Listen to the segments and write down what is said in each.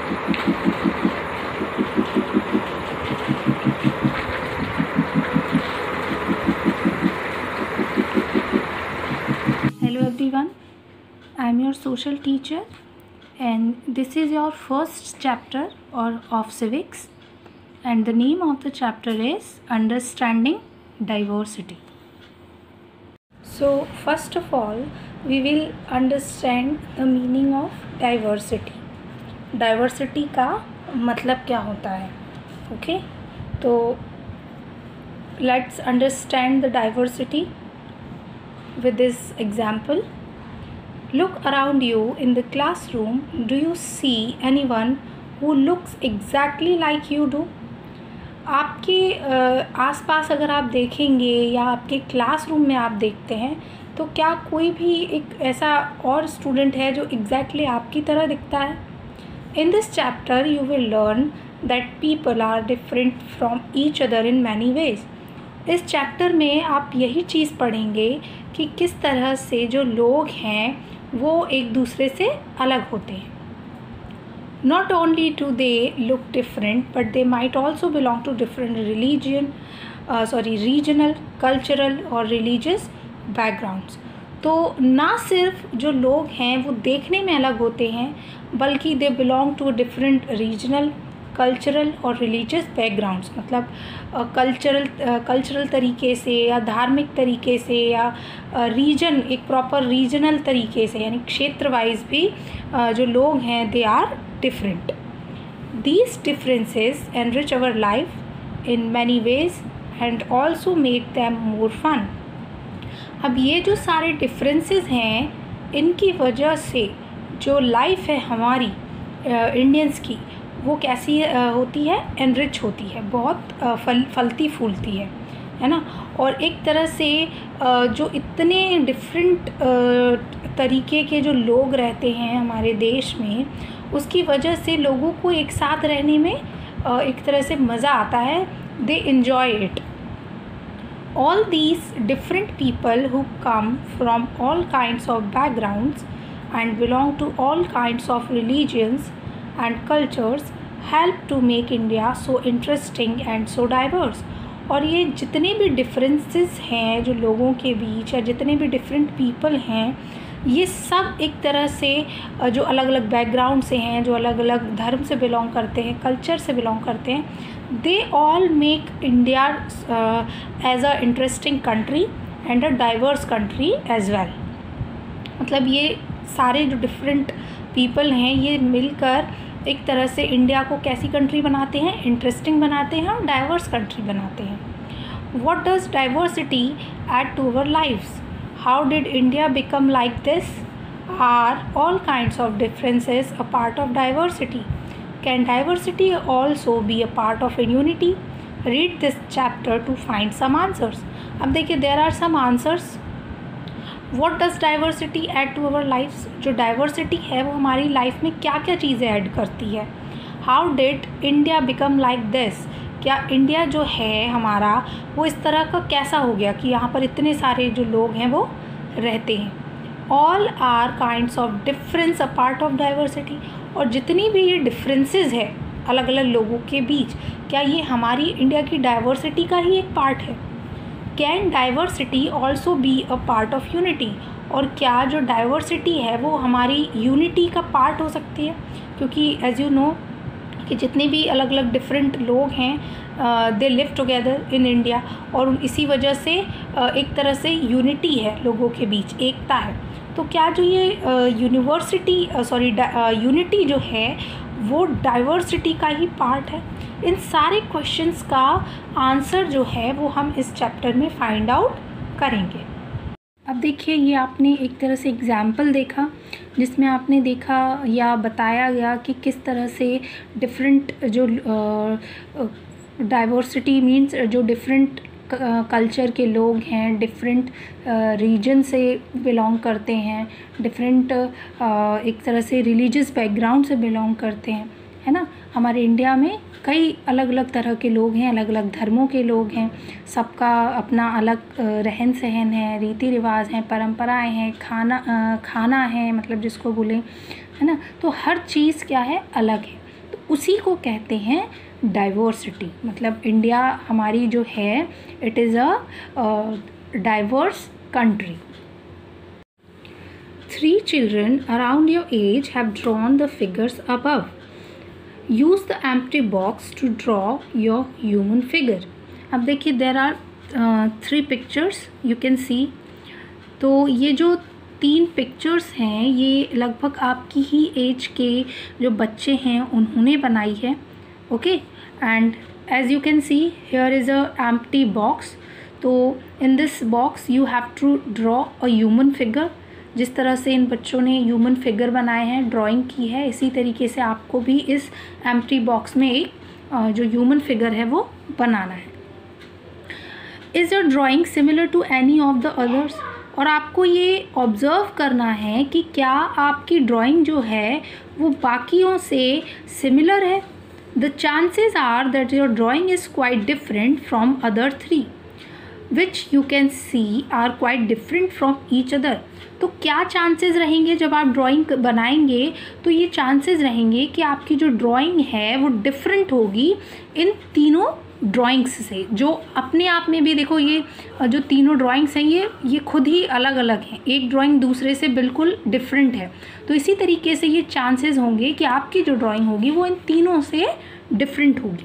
Hello everyone, I am your social teacher and this is your first chapter of civics, and the name of the chapter is Understanding Diversity. So first of all we will understand the meaning of diversity. Diversity का मतलब क्या होता है? Okay, तो let's understand the diversity with this example. Look around you in the classroom. Do you see anyone who looks exactly like you do? आपके आसपास अगर आप देखेंगे या आपके क्लासरूम में आप देखते हैं तो क्या कोई भी एक ऐसा और स्टूडेंट है जो एग्जैक्टली आपकी तरह दिखता है? In this chapter you will learn that people are different from each other in many ways. इस चैप्टर में आप यही चीज़ पढ़ेंगे कि किस तरह से जो लोग हैं वो एक दूसरे से अलग होते हैं. Not only do they look different, but they might also belong to different regional, cultural और religious backgrounds. तो ना सिर्फ जो लोग हैं वो देखने में अलग होते हैं बल्कि they belong to different regional, cultural और रिलीजियस बैकग्राउंड्स. मतलब कल्चरल तरीके से या धार्मिक तरीके से या रीजन एक प्रॉपर रीजनल तरीके से यानी क्षेत्र वाइज भी जो लोग हैं they are different. These differences enrich our life in many ways and also make them more fun. अब ये जो सारे डिफरेंसेस हैं इनकी वजह से जो लाइफ है हमारी इंडियंस की वो कैसी होती है? एनरिच होती है, बहुत फलती फूलती है ना. और एक तरह से जो इतने डिफरेंट तरीके के जो लोग रहते हैं हमारे देश में उसकी वजह से लोगों को एक साथ रहने में एक तरह से मज़ा आता है. They enjoy it. All these different people who come from all kinds of backgrounds and belong to all kinds of religions and cultures help to make India so interesting and so diverse. और ये जितने भी differences हैं जो लोगों के बीच या जितने भी different people हैं ये सब एक तरह से जो अलग अलग बैकग्राउंड से हैं, जो अलग अलग धर्म से बिलोंग करते हैं, कल्चर से बिलोंग करते हैं, they all make India as a interesting country and a diverse country as well. मतलब ये सारे जो डिफरेंट पीपल हैं ये मिलकर एक तरह से इंडिया को कैसी कंट्री बनाते हैं? इंटरेस्टिंग बनाते हैं और डाइवर्स कंट्री बनाते हैं. What does diversity add to our lifes? How did India become like this? Are all kinds of differences a part of diversity? Can diversity also be a part of a unity? Read this chapter to find some answers. अब देखिए there are some answers. What does diversity add to our lives? जो diversity है वो हमारी life में क्या क्या चीज़ें ऐड करती है? How did India become like this? क्या इंडिया जो है हमारा वो इस तरह का कैसा हो गया कि यहाँ पर इतने सारे जो लोग हैं वो रहते हैं. All are kinds of difference a part of diversity. और जितनी भी ये डिफरेंसेस है अलग अलग लोगों के बीच क्या ये हमारी इंडिया की डाइवर्सिटी का ही एक पार्ट है? Can diversity also be a part of unity? और क्या जो डाइवर्सिटी है वो हमारी यूनिटी का पार्ट हो सकती है? क्योंकि एज यू नो कि जितने भी अलग अलग डिफरेंट लोग हैं they live together in India और इसी वजह से एक तरह से यूनिटी है, लोगों के बीच एकता है. तो क्या जो ये यूनिटी जो है वो डाइवर्सिटी का ही पार्ट है? इन सारे क्वेश्चंस का आंसर जो है वो हम इस चैप्टर में फाइंड आउट करेंगे. अब देखिए ये आपने एक तरह से एग्ज़ाम्पल देखा जिसमें आपने देखा या बताया गया कि किस तरह से डिफरेंट जो डाइवर्सिटी मीन्स जो डिफरेंट कल्चर के लोग हैं, डिफरेंट रीजन से बिलोंग करते हैं, डिफरेंट एक तरह से रिलीजियस बैकग्राउंड से बिलोंग करते हैं, है ना. हमारे इंडिया में कई अलग अलग तरह के लोग हैं, अलग अलग धर्मों के लोग हैं, सबका अपना अलग रहन सहन है, रीति रिवाज हैं, परंपराएं हैं, खाना है मतलब जिसको बोलें, है ना. तो हर चीज़ क्या है? अलग है. उसी को कहते हैं डाइवर्सिटी। मतलब इंडिया हमारी जो है, it is a diverse country. 3 children around your age have drawn the figures above. Use the empty box to draw your human figure. अब देखिए, there are 3 pictures you can see. तो ये जो 3 pictures हैं ये लगभग आपकी ही एज के जो बच्चे हैं उन्होंने बनाई है। Okay, and as you can see here is a empty box. तो in this box you have to draw a human figure. जिस तरह से इन बच्चों ने ह्यूमन फिगर बनाए हैं, ड्राइंग की है, इसी तरीके से आपको भी इस एम्प्टी बॉक्स में एक जो ह्यूमन फिगर है वो बनाना है। Is your drawing similar to any of the others? और आपको ये ऑब्ज़र्व करना है कि क्या आपकी ड्राइंग जो है वो बाकियों से सिमिलर है। The chances are that your drawing is quite different from other 3 which you can see are quite different from each other. तो क्या चांसेस रहेंगे जब आप ड्राइंग बनाएंगे? तो ये चांसेस रहेंगे कि आपकी जो ड्राइंग है वो डिफरेंट होगी इन तीनों ड्राइंग्स से, जो अपने आप में भी देखो, ये जो तीनों ड्राइंग्स हैं ये खुद ही अलग अलग हैं, एक ड्राइंग दूसरे से बिल्कुल डिफरेंट है। तो इसी तरीके से ये चांसेस होंगे कि आपकी जो ड्राइंग होगी वो इन तीनों से डिफरेंट होगी।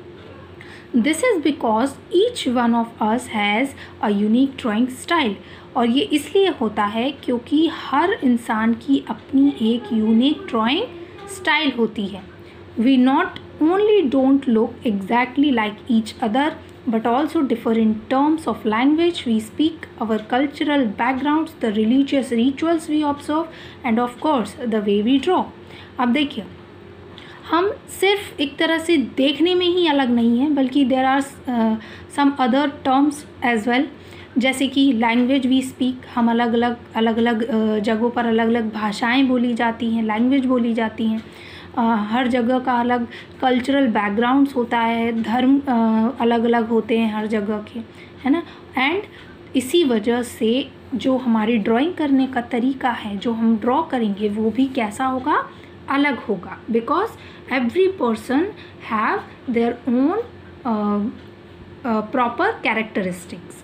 This is because each one of us has a unique drawing style. और ये इसलिए होता है क्योंकि हर इंसान की अपनी एक यूनिक ड्राइंग स्टाइल होती है। We not only don't look exactly like each other but also differ in terms of language we speak, our cultural backgrounds, the religious rituals we observe and of course the way we draw. अब देखिए, हम सिर्फ एक तरह से देखने में ही अलग नहीं हैं बल्कि there are some other terms as well, जैसे कि लैंग्वेज वी स्पीक, हम अलग अलग जगहों पर अलग अलग भाषाएं बोली जाती हैं, लैंग्वेज बोली जाती हैं। हर जगह का अलग कल्चरल बैकग्राउंड्स होता है, धर्म अलग अलग होते हैं हर जगह के, है ना। एंड इसी वजह से जो हमारी ड्राइंग करने का तरीका है, जो हम ड्रॉ करेंगे, वो भी कैसा होगा, अलग होगा। Because every person have their own proper characteristics.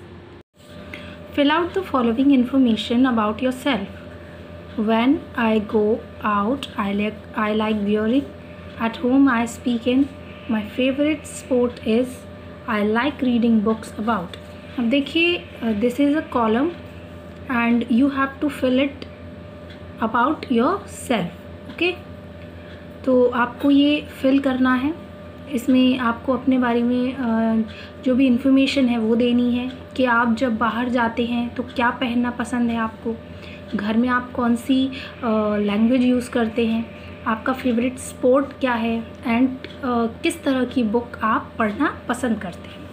Fill out the following information about yourself. When I go out, I like wearing. At home, I speak in. My favorite sport is I like reading books about. अब देखिए, this is a column and you have to fill it about yourself. Okay? तो आपको ये fill करना है। इसमें आपको अपने बारे में जो भी इंफॉर्मेशन है वो देनी है कि आप जब बाहर जाते हैं तो क्या पहनना पसंद है आपको, घर में आप कौन सी लैंग्वेज यूज़ करते हैं, आपका फेवरेट स्पोर्ट क्या है एंड किस तरह की बुक आप पढ़ना पसंद करते हैं।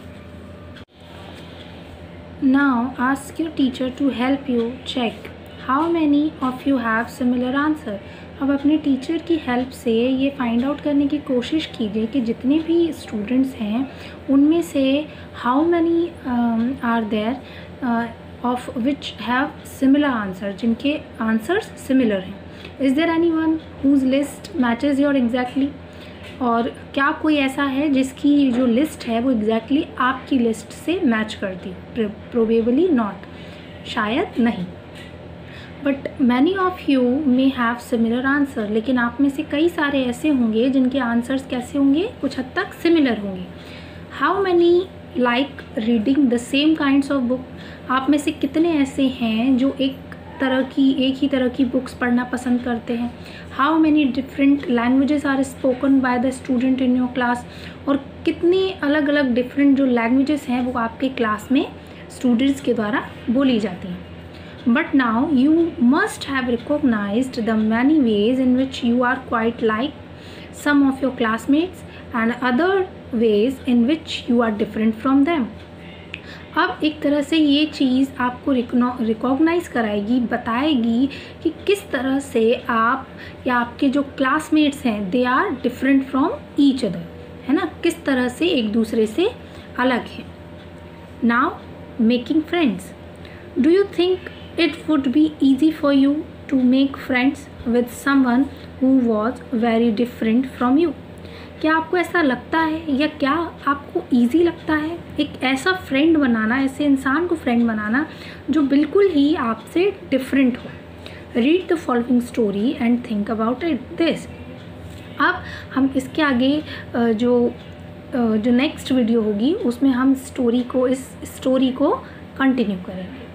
Now ask your teacher to help you check how many of you have similar answer. अब अपने टीचर की हेल्प से ये फाइंड आउट करने की कोशिश कीजिए कि जितने भी स्टूडेंट्स हैं उनमें से how many are there of which have similar answer, जिनके आंसर्स सिमिलर हैं। Is there anyone whose list matches your exactly? और क्या कोई ऐसा है जिसकी जो लिस्ट है वो एग्जैक्टली आपकी लिस्ट से मैच करती? प्रोबेबली नॉट, शायद नहीं। But many of you may have similar answer, लेकिन आप में से कई सारे ऐसे होंगे जिनके आंसर्स कैसे होंगे, कुछ हद तक सिमिलर होंगे। How many like reading the same kinds of book? आप में से कितने ऐसे हैं जो एक ही तरह की बुक्स पढ़ना पसंद करते हैं? How many different languages are spoken by the student in your class? और कितनी अलग अलग डिफरेंट जो लैंग्वेजेस हैं वो आपके क्लास में स्टूडेंट्स के द्वारा बोली जाती हैं। But now you must have recognised the many ways in which you are quite like some of your classmates and other ways in which you are different from them. अब एक तरह से ये चीज़ आपको रिकॉग्नाइज़ कराएगी, बताएगी कि किस तरह से आप या आपके जो क्लासमेट्स हैं they are different from each other, है ना, किस तरह से एक दूसरे से अलग है। Now making friends. Do you think it would be easy for you to make friends with someone who was very different from you? क्या आपको ऐसा लगता है या क्या आपको ईजी लगता है एक ऐसा फ्रेंड बनाना, ऐसे इंसान को फ्रेंड बनाना जो बिल्कुल ही आपसे डिफरेंट हो? Read the following story and think about it this. अब हम इसके आगे जो नेक्स्ट वीडियो होगी उसमें हम इस स्टोरी को कंटिन्यू करेंगे।